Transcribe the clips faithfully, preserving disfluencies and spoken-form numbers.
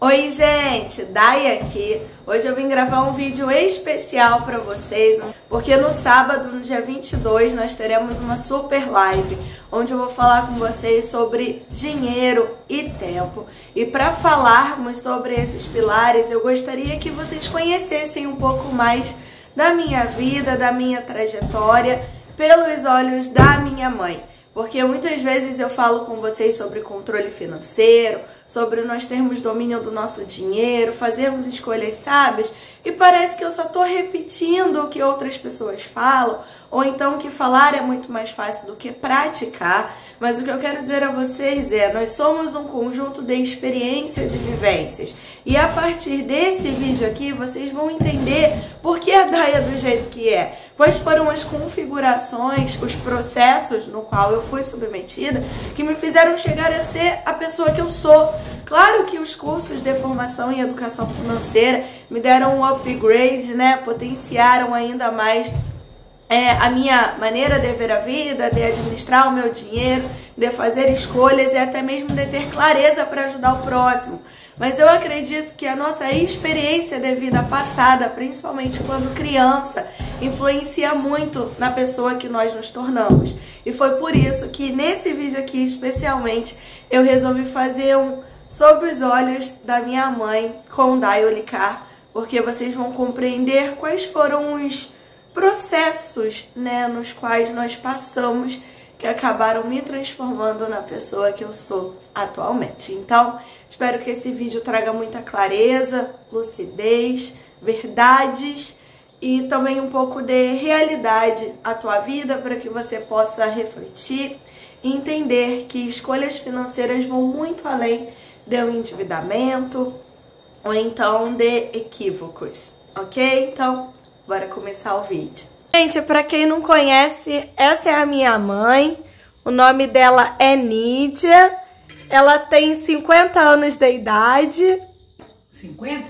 Oi gente, Dai aqui. Hoje eu vim gravar um vídeo especial para vocês, porque no sábado, no dia vinte e dois, nós teremos uma super live, onde eu vou falar com vocês sobre dinheiro e tempo. E para falarmos sobre esses pilares, eu gostaria que vocês conhecessem um pouco mais da minha vida, da minha trajetória, pelos olhos da minha mãe. Porque muitas vezes eu falo com vocês sobre controle financeiro, sobre nós termos domínio do nosso dinheiro, fazermos escolhas sábias, e parece que eu só estou repetindo o que outras pessoas falam, ou então que falar é muito mais fácil do que praticar. Mas o que eu quero dizer a vocês é, nós somos um conjunto de experiências e vivências. E a partir desse vídeo aqui, vocês vão entender por que a Dai é do jeito que é. Quais foram as configurações, os processos no qual eu fui submetida, que me fizeram chegar a ser a pessoa que eu sou. Claro que os cursos de formação em educação financeira me deram um upgrade, né? Potenciaram ainda mais É, a minha maneira de ver a vida, de administrar o meu dinheiro, de fazer escolhas e até mesmo de ter clareza para ajudar o próximo. Mas eu acredito que a nossa experiência de vida passada, principalmente quando criança, influencia muito na pessoa que nós nos tornamos. E foi por isso que nesse vídeo aqui, especialmente, eu resolvi fazer um Sob os Olhos da Minha Mãe com Dai Olicar, porque vocês vão compreender quais foram os processos, né, nos quais nós passamos que acabaram me transformando na pessoa que eu sou atualmente. Então, espero que esse vídeo traga muita clareza, lucidez, verdades e também um pouco de realidade à tua vida, para que você possa refletir e entender que escolhas financeiras vão muito além de um endividamento ou então de equívocos, ok? Então, bora começar o vídeo. Gente, pra quem não conhece, essa é a minha mãe. O nome dela é Nídia. Ela tem cinquenta anos de idade. cinquenta?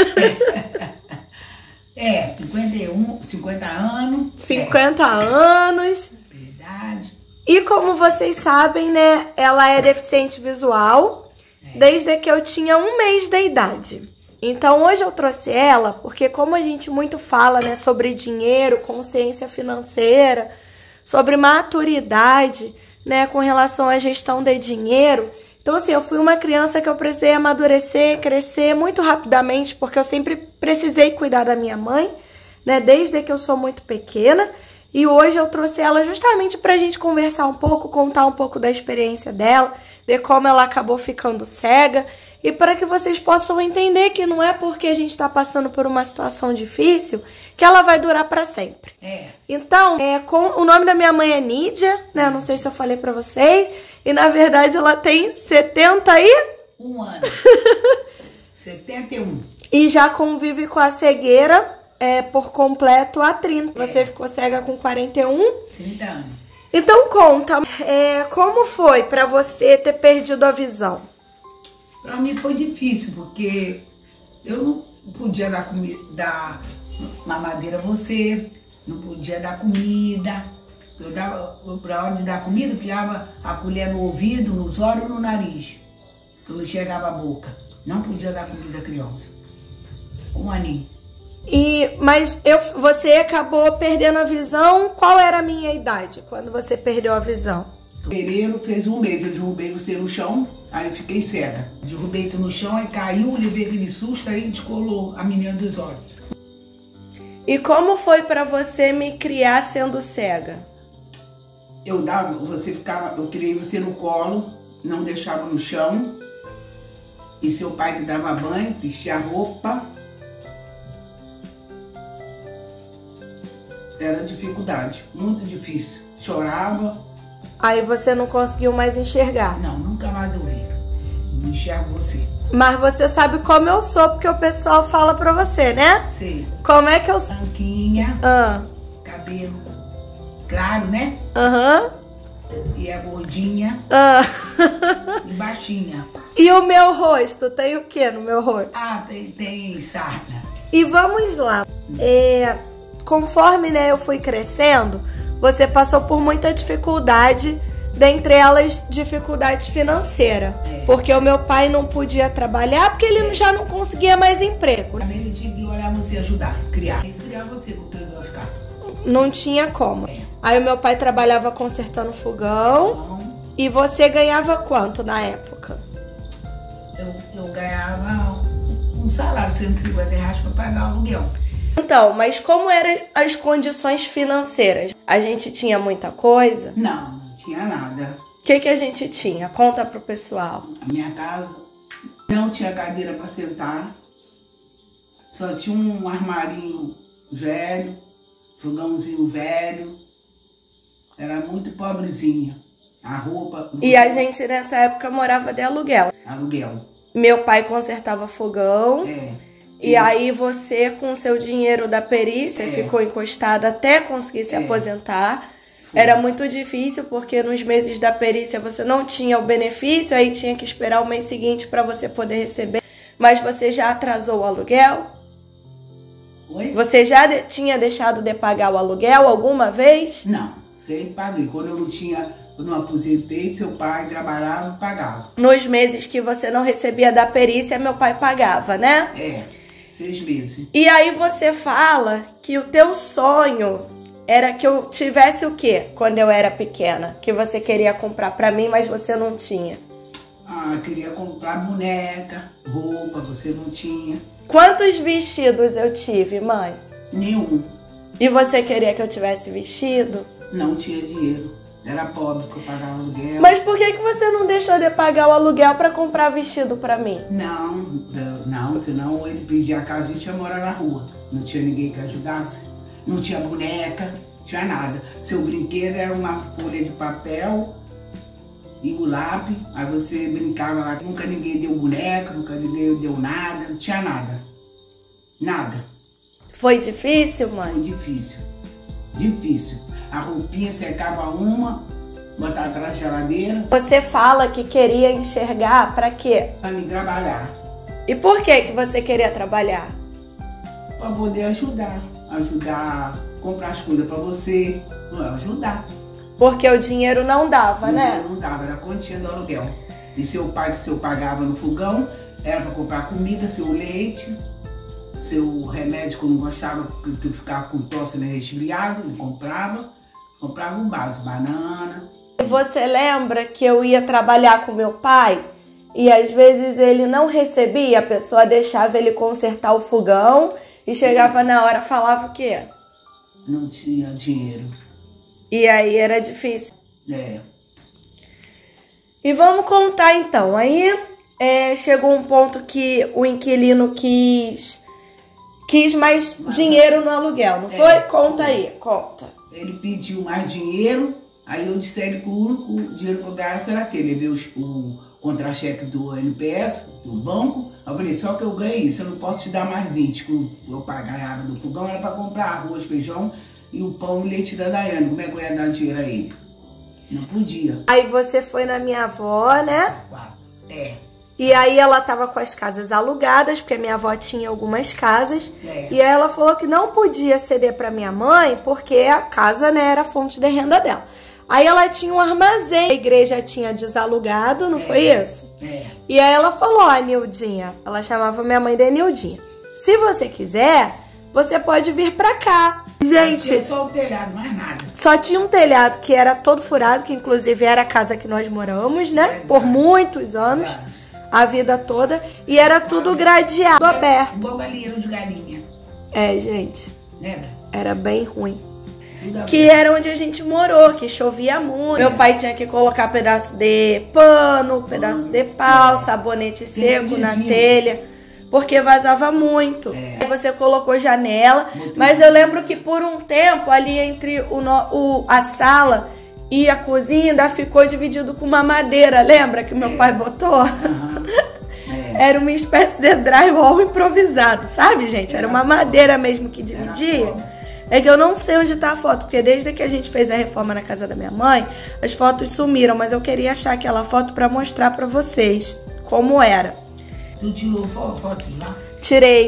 É, cinquenta e um, cinquenta anos. cinquenta é. anos. Verdade. E como vocês sabem, né, ela é deficiente visual é. desde que eu tinha um mês de idade. Então hoje eu trouxe ela porque, como a gente muito fala, né, sobre dinheiro, consciência financeira, sobre maturidade, né, com relação à gestão de dinheiro. Então assim, eu fui uma criança que eu precisei amadurecer, crescer muito rapidamente, porque eu sempre precisei cuidar da minha mãe, né, desde que eu sou muito pequena. E hoje eu trouxe ela justamente pra gente conversar um pouco, contar um pouco da experiência dela, de como ela acabou ficando cega, e para que vocês possam entender que não é porque a gente está passando por uma situação difícil que ela vai durar para sempre. É. Então, é, com, o nome da minha mãe é Nídia, né? Não sei se eu falei para vocês. E na verdade ela tem setenta e um anos. setenta e um. E já convive com a cegueira é, por completo há trinta. É. Você ficou cega com quarenta e um. trinta anos. Então conta, é, como foi para você ter perdido a visão? Para mim foi difícil, porque eu não podia dar, dar mamadeira a você, não podia dar comida. Eu dava, para hora de dar comida, eu tirava a colher no ouvido, nos olhos, no nariz. Eu não enxergava a boca. Não podia dar comida à criança. Um aninho. E, mas eu, você acabou perdendo a visão. Qual era a minha idade quando você perdeu a visão? Fevereiro fez um mês, eu derrubei você no chão, aí eu fiquei cega. Derrubei tu no chão, aí caiu, levei aquele susto, aí descolou a menina dos olhos. E como foi pra você me criar sendo cega? Eu dava, você ficava, eu criei você no colo, não deixava no chão. E seu pai que dava banho, vestia a roupa. Era dificuldade, muito difícil. Chorava. Aí você não conseguiu mais enxergar? Não, nunca mais eu vi. Não enxergo você. Mas você sabe como eu sou, porque o pessoal fala pra você, né? Sim. Como é que eu sou? Branquinha, ah. cabelo claro, né? Aham. Uhum. E é gordinha. Ah. E baixinha. E o meu rosto? Tem o que no meu rosto? Ah, tem, tem sarna. E vamos lá. É, conforme, né, eu fui crescendo, você passou por muita dificuldade, dentre elas, dificuldade financeira. É. Porque o meu pai não podia trabalhar, porque ele já não conseguia mais emprego. Também ele tinha que olhar você, ajudar, criar. Ele criar você, com quem vai ficar. Não tinha como. É. Aí o meu pai trabalhava consertando fogão. Então, E você ganhava quanto na época? eu, eu ganhava um salário, cento e cinquenta reais para pagar o aluguel. Então, mas como eram as condições financeiras? A gente tinha muita coisa? Não, não tinha nada. O que, que a gente tinha? Conta pro pessoal. A minha casa não tinha cadeira para sentar, só tinha um armarinho velho, fogãozinho velho, era muito pobrezinha. A roupa... E a gente nessa época morava de aluguel. Aluguel. Meu pai consertava fogão. É. E aí você, com o seu dinheiro da perícia, É. ficou encostada até conseguir se É. aposentar. Foi. Era muito difícil, porque nos meses da perícia você não tinha o benefício, aí tinha que esperar o mês seguinte para você poder receber. Mas você já atrasou o aluguel? Oi? Você já de- tinha deixado de pagar o aluguel alguma vez? Não, sempre paguei. Quando eu não tinha, eu não aposentei, seu pai trabalhava e pagava. Nos meses que você não recebia da perícia, meu pai pagava, né? É, seis meses. E aí você fala que o teu sonho era que eu tivesse o quê quando eu era pequena? Que você queria comprar pra mim, mas você não tinha. Ah, eu queria comprar boneca, roupa, você não tinha. Quantos vestidos eu tive, mãe? Nenhum. E você queria que eu tivesse vestido? Não tinha dinheiro. Era pobre que eu pagava aluguel. Mas por que que você não deixou de pagar o aluguel pra comprar vestido pra mim? Não, não, senão ele pedia a casa, a gente ia morar na rua. Não tinha ninguém que ajudasse. Não tinha boneca, não tinha nada. Seu brinquedo era uma folha de papel e o lápis. Aí você brincava lá. Nunca ninguém deu boneca, nunca ninguém deu nada. Não tinha nada. Nada. Foi difícil, mãe? Foi difícil. Difícil. A roupinha secava uma, botava atrás da geladeira. Você fala que queria enxergar pra quê? Pra me trabalhar. E por que que você queria trabalhar? Pra poder ajudar. Ajudar a comprar as coisas pra você. Não, ajudar. Porque o dinheiro não dava, né? Não dava, era a quantia do aluguel. E seu pai, que seu pagava no fogão, era pra comprar comida, seu leite, seu remédio que eu não gostava, que tu ficava com tosse, né, resfriado, ele comprava. Comprava um básico, banana. Você lembra que eu ia trabalhar com meu pai e às vezes ele não recebia, a pessoa deixava ele consertar o fogão e chegava na hora falava o quê? Não tinha dinheiro. E aí era difícil. É. E vamos contar então. Aí é, chegou um ponto que o inquilino quis, quis mais dinheiro no aluguel, não foi? É, Conta foi. aí, conta. Ele pediu mais dinheiro, aí eu disse a ele que o único dinheiro que eu ganhasse era aquele. Levei os, o contra-cheque do N P S, do banco. Aí eu falei, só que eu ganhei isso, eu não posso te dar mais vinte, que eu pagava no fogão, era para comprar arroz, feijão e o pão e leite da Daiane. Como é que eu ia dar dinheiro a ele? Não podia. Aí você foi na minha avó, né? Quatro. É. E aí ela tava com as casas alugadas, porque a minha avó tinha algumas casas. É. E aí ela falou que não podia ceder pra minha mãe, porque a casa, né, era a fonte de renda dela. Aí ela tinha um armazém, a igreja tinha desalugado, não É. foi isso? É. E aí ela falou, ó, Nildinha, ela chamava minha mãe de Nildinha, se você quiser, você pode vir pra cá. Gente, Tinha só o telhado, mais nada. só tinha um telhado que era todo furado, que inclusive era a casa que nós moramos, né? Verdade. Por muitos anos. Verdade. A vida toda, e era tudo gradeado, aberto. Igual galinheiro de galinha. É, gente, Né? era bem ruim. Tudo Que aberto. era onde a gente morou, que chovia muito. Meu pai tinha que colocar pedaço de pano, pedaço de pau, sabonete seco na vizinho. telha, porque vazava muito. É. Aí você colocou janela, Botou mas eu lembro que por um tempo, ali entre o, no- o- a sala e a cozinha, ainda ficou dividido com uma madeira, lembra que meu É. pai botou? Aham. É. Era uma espécie de drywall improvisado, sabe, gente? Era uma madeira mesmo que Era dividia. como? É que eu não sei onde tá a foto, porque desde que a gente fez a reforma na casa da minha mãe, as fotos sumiram, mas eu queria achar aquela foto pra mostrar pra vocês como era. Tu tirou fo- fotos lá? Tirei.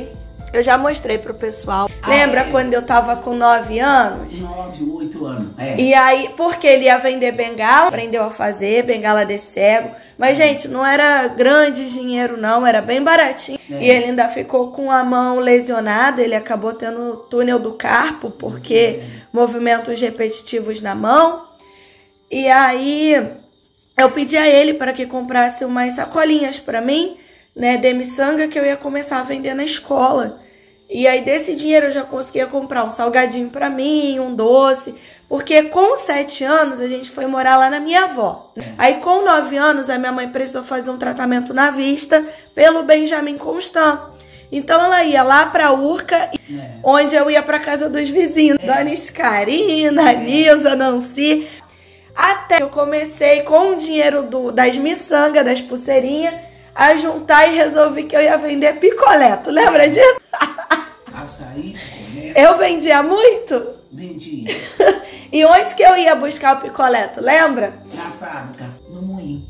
Eu já mostrei pro pessoal. Ah, Lembra é? quando eu tava com nove anos? Nove, oito anos. É. E aí, porque ele ia vender bengala, aprendeu a fazer, bengala de cego. Mas, gente, não era grande dinheiro, não. Era bem baratinho. É. E ele ainda ficou com a mão lesionada. Ele acabou tendo túnel do carpo, porque é. movimentos repetitivos na mão. E aí, eu pedi a ele para que comprasse umas sacolinhas para mim, né, de miçanga, que eu ia começar a vender na escola. E aí desse dinheiro eu já conseguia comprar um salgadinho pra mim, um doce, porque com sete anos a gente foi morar lá na minha avó. Aí com nove anos a minha mãe precisou fazer um tratamento na vista pelo Benjamin Constant. Então ela ia lá pra Urca, é. onde eu ia pra casa dos vizinhos, é. Dona Escarina, é. Nilza, Nancy. Até que eu comecei com o dinheiro do, das miçangas, das pulseirinhas, a juntar e resolvi que eu ia vender picolé. Tu lembra disso? Açaí, picolé. Eu vendia muito? Vendia. E onde que eu ia buscar o picolé? Tu lembra? Na fábrica, no moinho.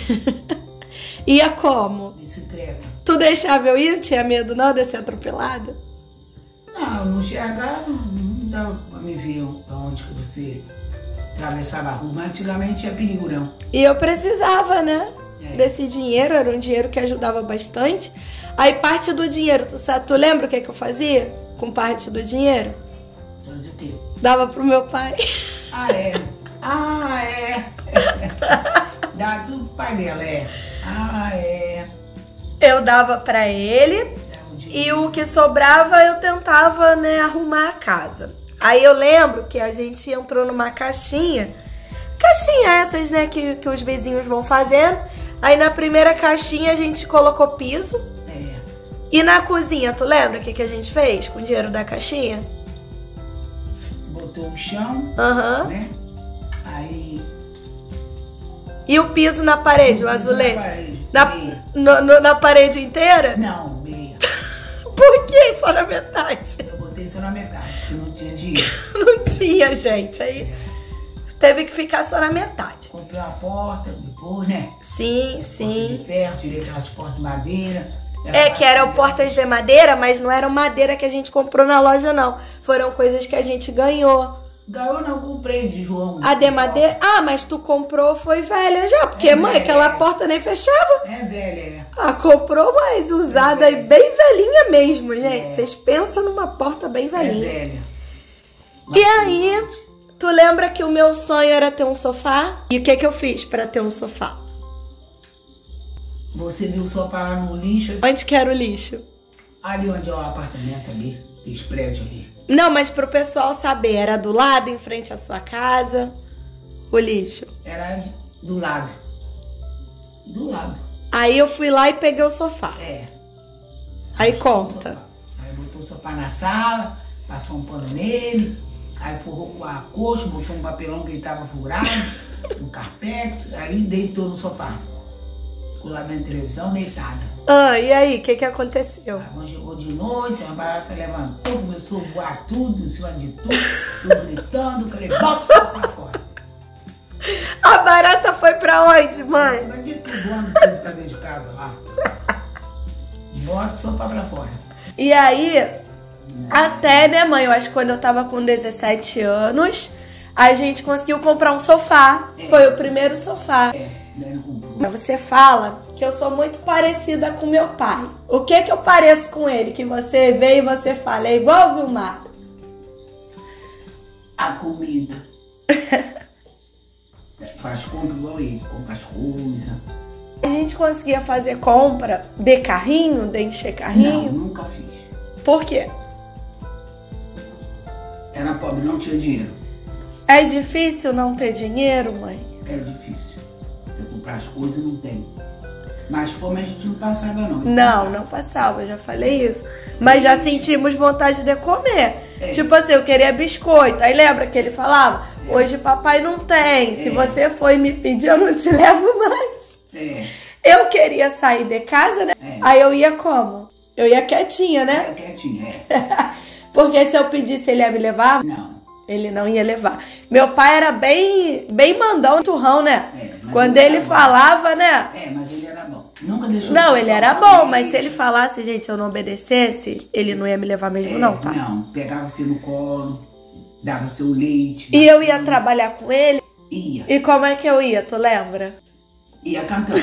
Ia como? Bicicleta. Tu deixava eu ir? Tinha medo não de ser atropelada? Não, eu não enxergava, não dava pra me ver onde que você atravessava a rua. Mas antigamente tinha perigo, não. E eu precisava, né? É. Desse dinheiro, era um dinheiro que ajudava bastante. Aí parte do dinheiro, tu, sabe, tu lembra o que, que eu fazia com parte do dinheiro? Fazia o quê? Dava pro meu pai. Ah, é? Ah, é? Dá tudo pro pai dela, é? Ah, é? Eu dava pra ele e o que sobrava eu tentava, né, arrumar a casa. Aí eu lembro que a gente entrou numa caixinha, caixinha essas, né, que, que os vizinhos vão fazendo. Aí na primeira caixinha a gente colocou piso. É. E na cozinha, tu lembra o que, que a gente fez com o dinheiro da caixinha? Botou o chão, Aham. uhum. né? Aí... E o piso na parede, o, o azulejo? Na parede, na, no, no, na parede inteira? Não, meia. Por que só na metade? Eu botei só na metade, porque não tinha dinheiro. Não tinha, gente. Aí é. teve que ficar só na metade. Comprei uma porta depois, né? Sim, sim. Porta de ferro, tirei aquelas portas de madeira. É, que eram portas de madeira, mas não eram madeira que a gente comprou na loja, não. Foram coisas que a gente ganhou. Ganhou não, comprei de João. A de madeira? Ah, mas tu comprou, foi velha já. Porque, é mãe, velha, aquela é. porta nem fechava. É velha, é. Ah, comprou, mas usada é e bem velhinha mesmo, gente. É. Vocês pensam numa porta bem velhinha. É velha. E aí, tu lembra que o meu sonho era ter um sofá? E o que que eu fiz pra ter um sofá? Você viu o sofá lá no lixo? Onde que era o lixo? Ali onde é o apartamento ali, esse prédio ali. Não, mas pro pessoal saber, era do lado, em frente à sua casa, o lixo? Era do lado. Do lado. Aí eu fui lá e peguei o sofá. É. Aí conta. Aí botou o sofá na sala, passou um pano nele, aí forrou com a coxa, botou um papelão que ele tava furado, um carpete, aí deitou no sofá. Ficou lá vendo televisão, deitada. Ah, e aí, o que que aconteceu? Aí quando chegou de noite, a barata levantou, começou a voar tudo, em cima de tudo, tudo gritando, falei, bota o sofá fora. A barata foi pra onde, mãe? Em cima de tudo, voando tudo pra dentro de casa lá. Bota o sofá pra fora. E aí, até, né, mãe, eu acho que quando eu tava com dezessete anos, a gente conseguiu comprar um sofá. É. Foi o primeiro sofá. É, ele comprou. Você fala que eu sou muito parecida com meu pai. O que que eu pareço com ele? Que você vê e você fala, é igual o Vilmar? A comida. Faz compra igual ele, compra as coisas. A gente conseguia fazer compra de carrinho, de encher carrinho? Não, nunca fiz. Por quê? Era pobre, não tinha dinheiro. É difícil não ter dinheiro, mãe? É difícil. Tem que comprar as coisas, não tem. Mas fome a gente não passava, não. Não, não passava, já falei isso. Mas já sentimos vontade de comer. É. Tipo assim, eu queria biscoito. Aí lembra que ele falava? É. Hoje papai não tem. Se é. você for me pedir, eu não te levo mais. É. Eu queria sair de casa, né? É. Aí eu ia como? Eu ia quietinha, né? É, quietinha, é. Porque se eu pedisse, ele ia me levar? Não. Ele não ia levar. Meu pai era bem, bem mandão, turrão, né? É, Quando ele, ele falava, né? É, mas ele era bom. Nunca deixou... Não, ele era bom, mas se ele falasse, gente, eu não obedecesse, ele não ia me levar mesmo é, não, tá? Não, pegava você no colo, dava seu leite. E eu ia trabalhar com ele? Ia. E como é que eu ia, tu lembra? Ia cantando.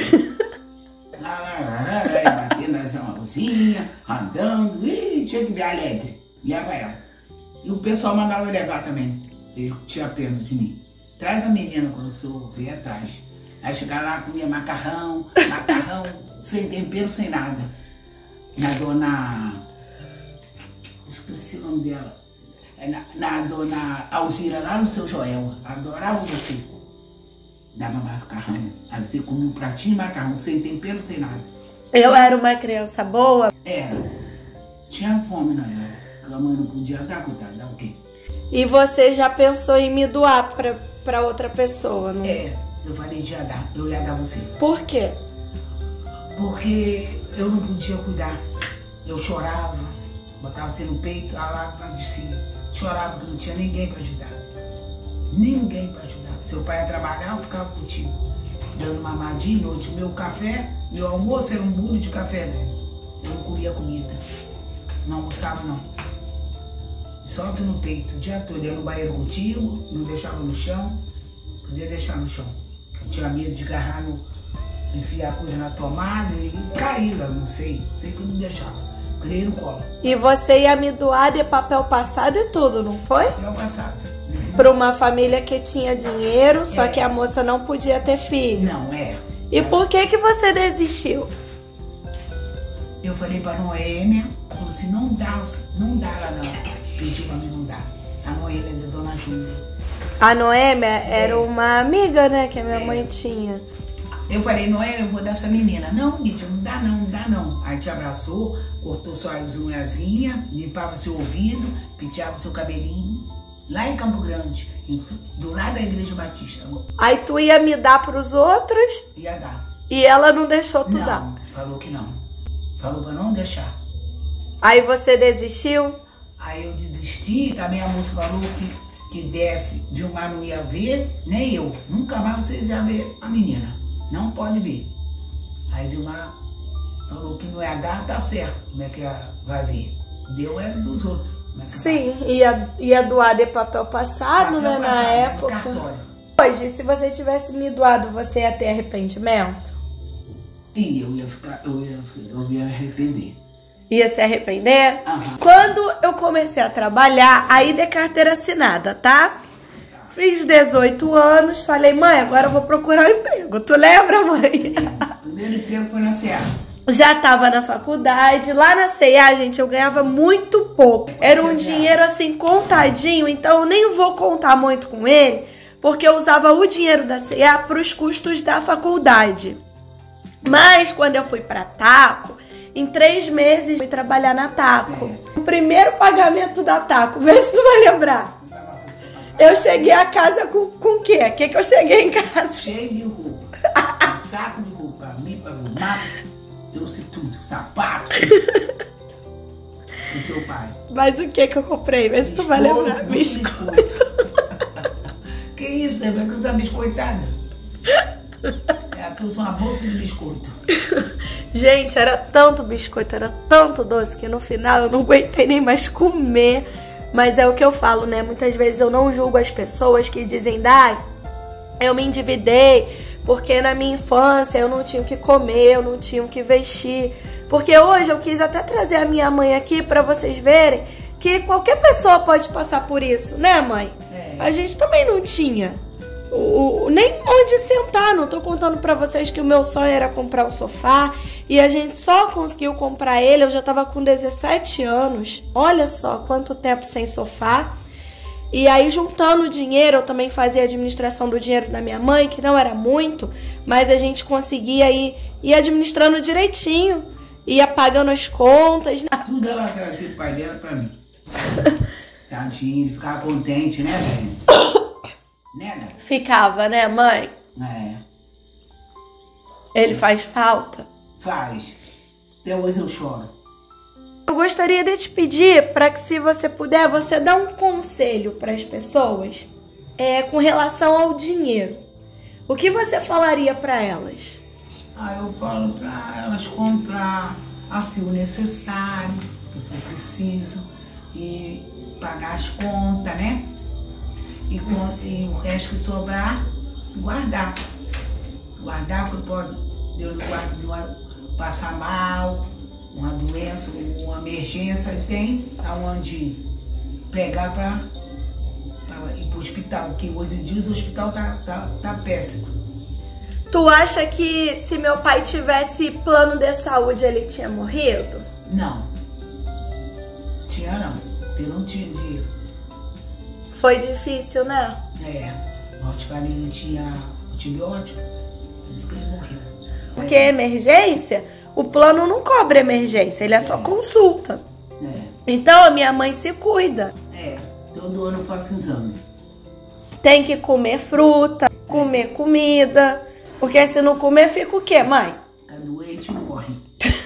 Batendo assim uma cozinha, andando. Ih, tinha que ver alegre. Leva ela. E o pessoal mandava eu levar também. Ele tinha pena de mim. Traz a menina quando o senhor veio atrás. Aí chegava lá, comia macarrão, macarrão sem tempero, sem nada. Na dona... Esqueci o nome dela. Na, na dona Alzira, lá no seu Joel. Adorava você. Dava macarrão. Aí você comia um pratinho de macarrão, sem tempero, sem nada. Eu era uma criança boa? Era. Tinha fome na época. A mãe não podia dar, coitada, dá o quê? E você já pensou em me doar pra, pra outra pessoa, não? É, eu falei de ia dar, eu ia dar você. Por quê? Porque eu não podia cuidar. Eu chorava, botava você no peito, a lágrima descia. Chorava que não tinha ninguém pra ajudar. Ninguém pra ajudar. Seu pai ia trabalhar, eu ficava contigo. Dando mamadinha, noite, meu café, meu almoço era um bolo de café, né? Eu não comia comida. Não almoçava, não. Solta no peito o dia todo. Eu ia no banheiro contigo, não deixava no chão. Podia deixar no chão. Eu tinha medo de agarrar no... enfiar a coisa na tomada e cair lá, não sei. Sei que eu não deixava. Criei no colo. E você ia me doar de papel passado e tudo, não foi? Papel passado. Uhum. Para uma família que tinha dinheiro, só É. que a moça não podia ter filho. Não, é. E por que que você desistiu? Eu falei pra Noêmia, ela falou assim, não dá, não dá lá não. Pediu pra mim não dar. A Noêmia é da Dona Júlia. A Noêmia era uma amiga, né, que a minha É. mãe tinha. Eu falei, Noêmia, eu vou dar essa menina. Não, Mítia, não dá não, não dá não. Aí te abraçou, cortou suas unhazinhas, limpava seu ouvido, penteava seu cabelinho. Lá em Campo Grande, em- do lado da Igreja Batista. Aí tu ia me dar pros outros Ia dar. e ela não deixou tu Não, dar. falou que não. Falou pra não deixar. Aí você desistiu? Aí eu desisti, também a moça falou que, que desse, Dilmar não ia ver, nem eu. Nunca mais vocês iam ver a menina. Não pode ver. Aí Dilmar falou que não ia dar, tá certo. Como é que ela vai ver? Deu é dos outros. Como é que Sim, ia, ia doar de papel passado, Papel né, na passado, época. cartório. Hoje, se você tivesse me doado, você ia ter arrependimento? E eu ia ficar, eu ia, eu ia arrepender. Ia se arrepender? Aham. Quando eu comecei a trabalhar, aí de carteira assinada, tá? Fiz dezoito anos, falei, mãe, agora eu vou procurar um emprego. Tu lembra, mãe? O primeiro emprego foi na C A. Já tava na faculdade. Lá na C e A, gente, eu ganhava muito pouco. Era um dinheiro assim, contadinho, então eu nem vou contar muito com ele, porque eu usava o dinheiro da C e A para os custos da faculdade. Mas quando eu fui pra Taco, em três meses fui trabalhar na Taco. O primeiro pagamento da Taco, vê se tu vai lembrar. Eu cheguei a casa com, com o quê? O que que eu cheguei em casa? Cheio de roupa. Um saco de roupa, me arrumar, trouxe tudo, sapato. Do seu pai. Mas o que que eu comprei? Vê se tu vai lembrar. Biscoito. Que isso, Débora? Que você é biscoitada? Eu trouxe uma bolsa de biscoito. Gente, era tanto biscoito, era tanto doce que no final eu não aguentei nem mais comer. Mas é o que eu falo, né? Muitas vezes eu não julgo as pessoas que dizem, Dai, eu me endividei porque na minha infância eu não tinha o que comer, eu não tinha o que vestir. Porque hoje eu quis até trazer a minha mãe aqui pra vocês verem que qualquer pessoa pode passar por isso, né, mãe? É. A gente também não tinha o, o- nem onde sentar. Não tô contando pra vocês que o meu sonho era comprar o sofá e a gente só conseguiu comprar ele, eu já tava com dezessete anos. Olha só quanto tempo sem sofá. E aí, juntando o dinheiro, eu também fazia a administração do dinheiro da minha mãe, que não era muito, mas a gente conseguia ir, ir administrando direitinho, ia pagando as contas. Tudo ela trazia o pai dela pra mim. Tadinho, ele ficava contente, né, velho? Né, né? Ficava, né, mãe? É, Ele faz falta. faz. Até hoje eu choro. Eu gostaria de te pedir para que, se você puder, você dá um conselho para as pessoas é, com relação ao dinheiro. O que você falaria para elas? Aí eu falo para elas comprar assim o necessário, que for preciso, e pagar as contas, né? E, com, e o resto que sobrar, guardar. Guardar, porque pode Deus guarda de uma, passar mal, uma doença, uma emergência, e tem aonde pegar para ir para o hospital, porque hoje em dia o hospital tá, tá, tá péssimo. Tu acha que se meu pai tivesse plano de saúde, ele tinha morrido? Não. Tinha não, porque não tinha dinheiro. Foi difícil, né? É, o Hortifalina não tinha antibiótico, por isso que ele morreu. Porque emergência, o plano não cobre emergência, ele é só consulta. É. Então a minha mãe se cuida. É, todo ano eu faço exame. Tem que comer fruta, comer comida. Porque se não comer, fica o quê, mãe? Fica doente e morre.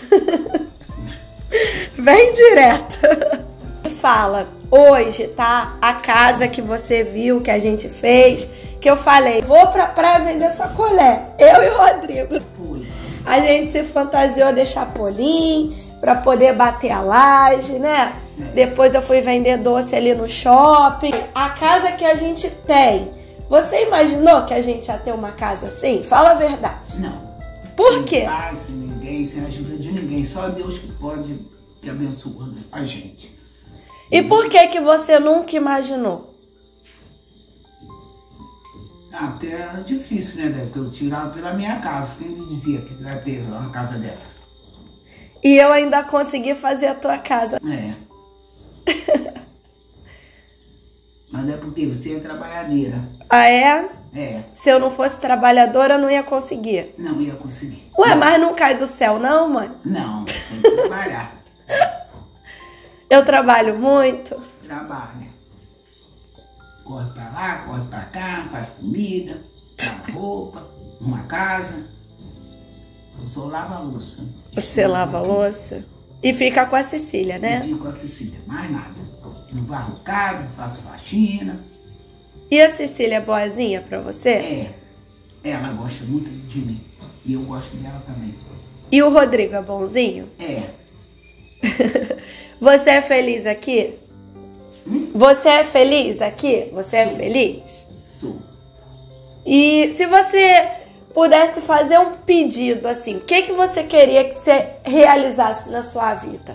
Vem direto. Fala, hoje, tá? A casa que você viu, que a gente fez, que eu falei, vou pra praia vender sacolé. Eu e o Rodrigo. Fui. A gente se fantasiou de chapolim, pra poder bater a laje, né? É. Depois eu fui vender doce ali no shopping. A casa que a gente tem, você imaginou que a gente ia ter uma casa assim? Fala a verdade. Não. Por quê? Sem paz, sem ninguém, sem ajuda de ninguém. Só Deus que pode que abençoa a gente. E por que que você nunca imaginou? Ah, porque era difícil, né, Débora? Porque eu tirava pela minha casa. Quem me dizia que ia ter uma casa dessa? E eu ainda consegui fazer a tua casa. É. Mas é porque você é trabalhadeira. Ah, é? É. Se eu não fosse trabalhadora, eu não ia conseguir. Não ia conseguir. Ué, não. Mas não cai do céu, não, mãe? Não, tem que trabalhar. Eu trabalho muito? Trabalha. Corre pra lá, corre pra cá, faz comida, lava roupa, uma casa. Eu só lavo a louça. Você lava a louça? E fica com a Cecília, né? Eu fico com a Cecília, mais nada. Não varro casa, não faço faxina. E a Cecília é boazinha pra você? É. Ela gosta muito de mim. E eu gosto dela também. E o Rodrigo é bonzinho? É. Você é feliz aqui? Hum? Você é feliz aqui? Você Sou. é feliz? Sou. E se você pudesse fazer um pedido, assim, o que que você queria que você realizasse na sua vida?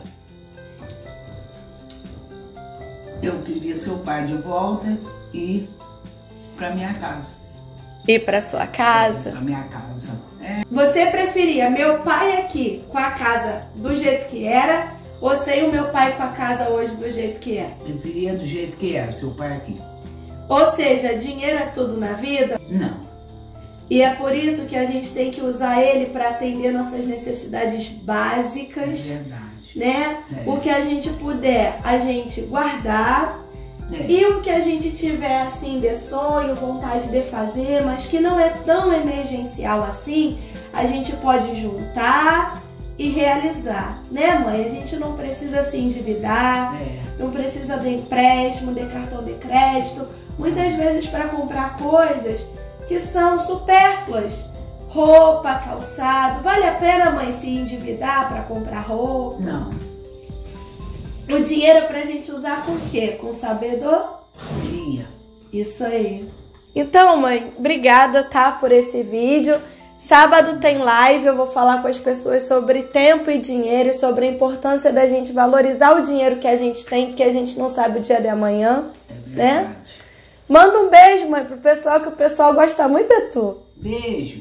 Eu queria seu pai de volta e pra minha casa. Ir pra sua casa? É, pra minha casa. É. Você preferia meu pai aqui com a casa do jeito que era ou sem o meu pai com a casa hoje do jeito que é? Preferia do jeito que era, seu pai aqui. Ou seja, dinheiro é tudo na vida? Não. E é por isso que a gente tem que usar ele para atender nossas necessidades básicas. É verdade. Né? É. O que a gente puder, a gente guardar. É. E o que a gente tiver assim de sonho, vontade de fazer, mas que não é tão emergencial assim, a gente pode juntar e realizar, né, mãe? A gente não precisa se endividar, É. não precisa de empréstimo, de cartão de crédito, muitas vezes para comprar coisas que são supérfluas. Roupa, calçado. Vale a pena, mãe, se endividar para comprar roupa? Não. O dinheiro é pra gente usar com o quê? Com sabedoria. Isso aí. Então, mãe, obrigada, tá, por esse vídeo. Sábado tem live, eu vou falar com as pessoas sobre tempo e dinheiro, sobre a importância da gente valorizar o dinheiro que a gente tem, porque a gente não sabe o dia de amanhã, É né? Manda um beijo, mãe, pro pessoal, que o pessoal gosta muito de tu. Beijo.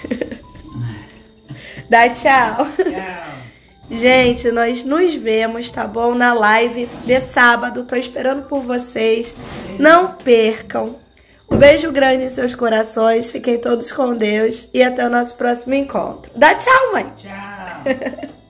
Dá tchau. Tchau. Gente, nós nos vemos, tá bom? Na live de sábado. Tô esperando por vocês. Não percam. Um beijo grande em seus corações. Fiquem todos com Deus. E até o nosso próximo encontro. Dá tchau, mãe. Tchau.